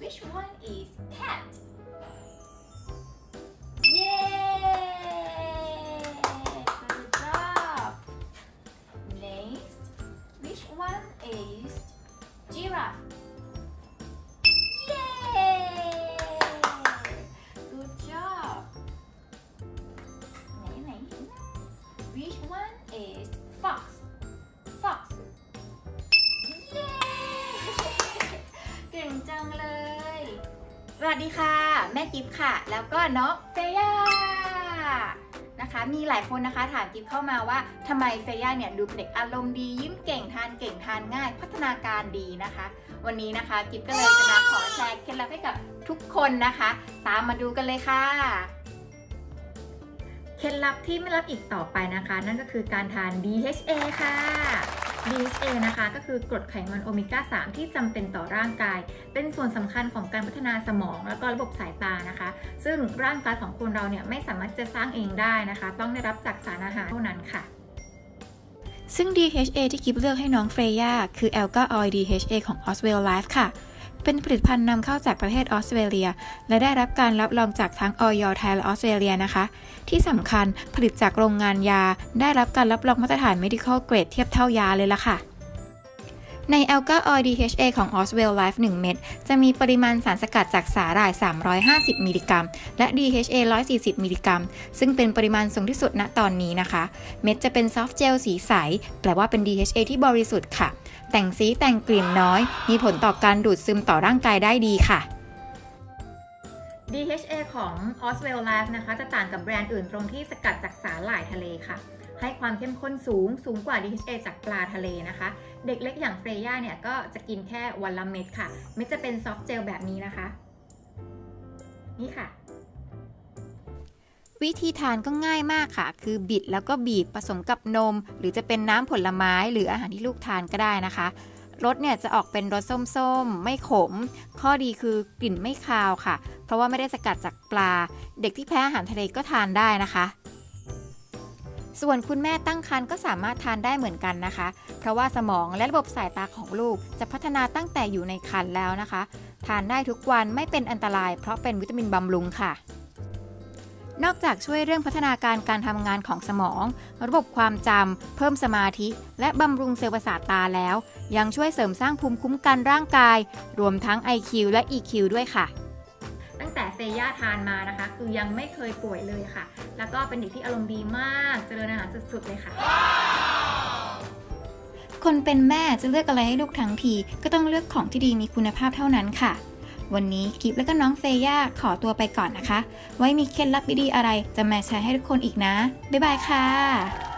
Which one is cat? Yay! Good job. Next, which one is giraffe? Yay! Good job. Which one is fox? Fox.เก่งจังเลยสวัสดีค่ะแม่กิฟค่ะแล้วก็น้องเฟย่านะคะมีหลายคนนะคะถามกิฟเข้ามาว่าทำไมเฟย่าเนี่ยดูเป็นเด็กอารมณ์ดียิ้มเก่งทานง่ายพัฒนาการดีนะคะวันนี้นะคะกิฟก็เลยจะมาขอแชร์เคล็ดลับให้กับทุกคนนะคะตามมาดูกันเลยค่ะเคล็ดลับที่ไม่ลับอีกต่อไปนะคะนั่นก็คือการทาน DHA ค่ะ DHA นะคะก็คือกรดไขมันโอเมก้า 3 ที่จำเป็นต่อร่างกายเป็นส่วนสำคัญของการพัฒนาสมองแล้วก็ระบบสายตานะคะซึ่งร่างกายของคนเราเนี่ยไม่สามารถจะสร้างเองได้นะคะต้องได้รับจากสารอาหารเท่านั้นค่ะซึ่ง DHA ที่กิฟเลือกให้น้องเฟรย่าคือ Alga Oil DHA ของ Oswell Life ค่ะเป็นผลิตภัณฑ์นำเข้าจากประเทศออสเตรเลียและได้รับการรับรองจากทั้งอย.ไทยและออสเตรเลียนะคะที่สำคัญผลิตจากโรงงานยาได้รับการรับรองมาตรฐาน Medical Grade เทียบเท่ายาเลยล่ะค่ะใน Alga Oil DHA ของ Oswell Life 1 เม็ดจะมีปริมาณสารสกัดจากสาหร่าย350มิลลิกรัมและ DHA 140มิลลิกรัมซึ่งเป็นปริมาณสูงที่สุดณตอนนี้นะคะเม็ดจะเป็นซอฟต์เจลสีใสแปลว่าเป็น DHA ที่บริสุทธิ์ค่ะแต่งสีแต่งกลิ่นน้อยมีผลต่อการดูดซึมต่อร่างกายได้ดีค่ะ DHA ของ Oswell Life นะคะจะต่างกับแบรนด์อื่นตรงที่สกัดจากสาหร่ายทะเลค่ะให้ความเข้มข้นสูงกว่า DHA จากปลาทะเลนะคะเด็กเล็กอย่างเฟรย่าเนี่ยก็จะกินแค่วันละเม็ดค่ะเม็ดจะเป็นซอฟต์เจลแบบนี้นะคะนี่ค่ะวิธีทานก็ง่ายมากค่ะคือบิดแล้วก็บีบผสมกับนมหรือจะเป็นน้ำผลไม้หรืออาหารที่ลูกทานก็ได้นะคะรสเนี่ยจะออกเป็นรสส้มๆไม่ขมข้อดีคือกลิ่นไม่คาวค่ะเพราะว่าไม่ได้สกัดจากปลาเด็กที่แพ้อาหารทะเลก็ทานได้นะคะส่วนคุณแม่ตั้งครรภ์ก็สามารถทานได้เหมือนกันนะคะเพราะว่าสมองและระบบสายตาของลูกจะพัฒนาตั้งแต่อยู่ในครรภ์แล้วนะคะทานได้ทุกวันไม่เป็นอันตรายเพราะเป็นวิตามินบำรุงค่ะนอกจากช่วยเรื่องพัฒนาการทำงานของสมองระบบความจำเพิ่มสมาธิและบำรุงเซลล์ประสาทตาแล้วยังช่วยเสริมสร้างภูมิคุ้มกันร่างกายรวมทั้ง IQ และ EQ ด้วยค่ะตั้งแต่เฟย่าทานมานะคะคือยังไม่เคยป่วยเลยค่ะแล้วก็เป็นเด็กที่อารมณ์ดีมากเจริญอาหารสุดๆเลยค่ะคนเป็นแม่จะเลือกอะไรให้ลูกทั้งทีก็ต้องเลือกของที่ดีมีคุณภาพเท่านั้นค่ะวันนี้กิฟและก็น้องเฟย่าขอตัวไปก่อนนะคะไว้มีเคล็ดลับดีๆอะไรจะมาแชร์ให้ทุกคนอีกนะบ๊ายบายค่ะ